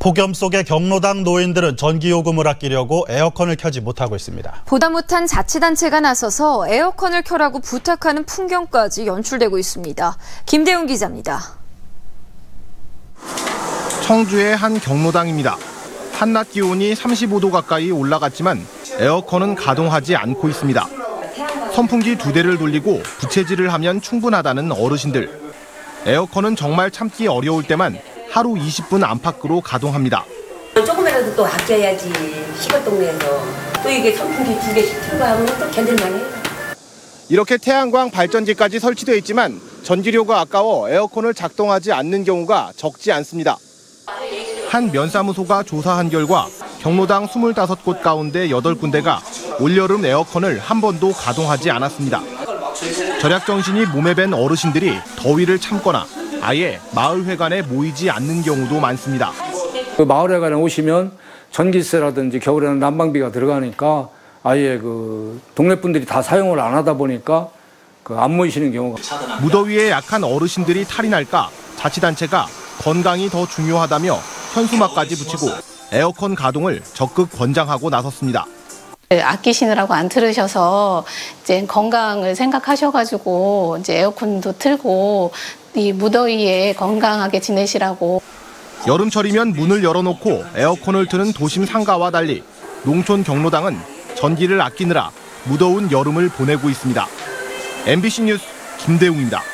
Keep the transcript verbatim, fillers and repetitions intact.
폭염 속에 경로당 노인들은 전기요금을 아끼려고 에어컨을 켜지 못하고 있습니다. 보다 못한 자치단체가 나서서 에어컨을 켜라고 부탁하는 풍경까지 연출되고 있습니다. 김대웅 기자입니다. 청주의 한 경로당입니다. 한낮 기온이 삼십오 도 가까이 올라갔지만 에어컨은 가동하지 않고 있습니다. 선풍기 두 대를 돌리고 부채질을 하면 충분하다는 어르신들. 에어컨은 정말 참기 어려울 때만 하루 이십 분 안팎으로 가동합니다. 조금이라도 또 아껴야지. 시골 동네에서 또 이게 선풍기 두 개씩 틀고 하면 또 견딜만 해요. 이렇게 태양광 발전기까지 설치되어 있지만 전기료가 아까워 에어컨을 작동하지 않는 경우가 적지 않습니다. 한 면사무소가 조사한 결과 경로당 이십오 곳 가운데 여덟 군데가 올여름 에어컨을 한 번도 가동하지 않았습니다. 절약 정신이 몸에 밴 어르신들이 더위를 참거나 아예 마을회관에 모이지 않는 경우도 많습니다. 그 마을회관에 오시면 전기세라든지 겨울에는 난방비가 들어가니까 아예 그 동네 분들이 다 사용을 안 하다 보니까 그 안 모이시는 경우가. 무더위에 약한 어르신들이 탈이 날까 자치단체가 건강이 더 중요하다며 현수막까지 붙이고 에어컨 가동을 적극 권장하고 나섰습니다. 아끼시느라고 안 틀으셔서 이제 건강을 생각하셔가지고 이제 에어컨도 틀고 이 무더위에 건강하게 지내시라고. 여름철이면 문을 열어놓고 에어컨을 트는 도심 상가와 달리 농촌 경로당은 전기를 아끼느라 무더운 여름을 보내고 있습니다. 엠비씨 뉴스 김대웅입니다.